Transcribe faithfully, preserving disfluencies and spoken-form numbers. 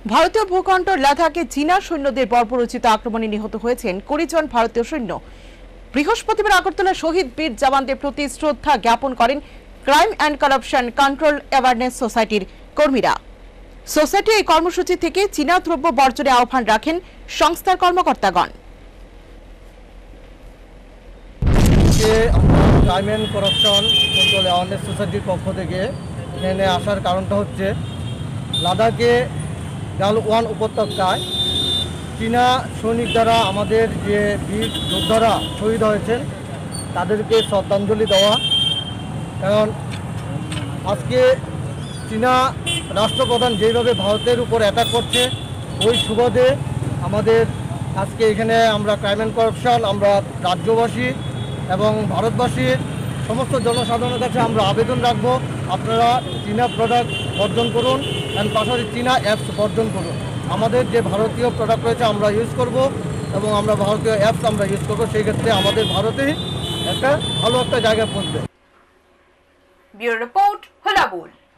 ভারতীয় ভূখণ্ড লাদাখে চীনা সৈন্যদের বর্বরোচিত আক্রমণে নিহত হয়েছেন কুড়ি জন ভারতীয় সৈন্য। বৃহস্পতিবার আগরতলা শহীদ বীর জওয়ানদের প্রতি শ্রদ্ধা জ্ঞাপন করেন crime and corruption control awareness সোসাইটির কর্মীরা। সোসাইটি এই কর্মসূচি থেকে চীনা দ্রব্য বর্জনের আহ্বান রাখেন সংস্থার কর্মকর্তাগণ। Crime and corruption control awareness সোসাইটির পক্ষ থেকে এখানে আসার কারণটা হচ্ছে লাদাখে গালওয়ান উপত্যকায় চীনা সৈনিক দ্বারা আমাদের যে বীর যোদ্ধারা শহীদ হয়েছেন তাদেরকে শ্রদ্ধাঞ্জলি দেওয়া। কারণ আজকে চীনা রাষ্ট্রপ্রধান যেভাবে ভারতের উপর অ্যাটাক করছে ওই সুবাদে আমাদের আজকে এখানে আমরা ক্রাইম অ্যান্ড কারাপশন আমরা রাজ্যবাসী এবং ভারতবাসীর সমস্ত জনসাধারণের কাছে আমরা আবেদন রাখব, আপনারা চীনা প্রোডাক্ট বর্জন করুন অ্যান্ড পাশাপাশি চীনা অ্যাপস বর্জন করুন। আমাদের যে ভারতীয় প্রোডাক্ট রয়েছে আমরা ইউজ করব এবং আমরা ভারতীয় অ্যাপস আমরা ইউজ করব, সেই ক্ষেত্রে আমাদের ভারতেই একটা ভালো একটা জায়গায় পৌঁছবে। Bureau report, হোলাবুল।